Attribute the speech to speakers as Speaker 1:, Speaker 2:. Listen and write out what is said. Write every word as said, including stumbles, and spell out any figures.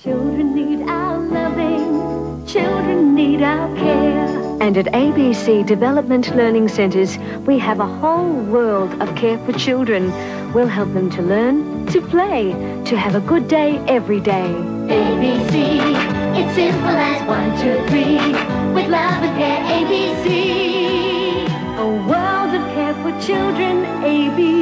Speaker 1: Children need our loving, children need our care. And at A B C Development Learning Centres, we have a whole world of care for children. We'll help them to learn, to play, to have a good day every day.
Speaker 2: A B C, it's simple as one, two, three. With love and care, A B C.
Speaker 1: A world of care for children, A B C.